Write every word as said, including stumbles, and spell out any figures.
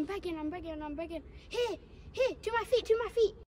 I'm begging, I'm begging, I'm begging. Here, here, to my feet, to my feet.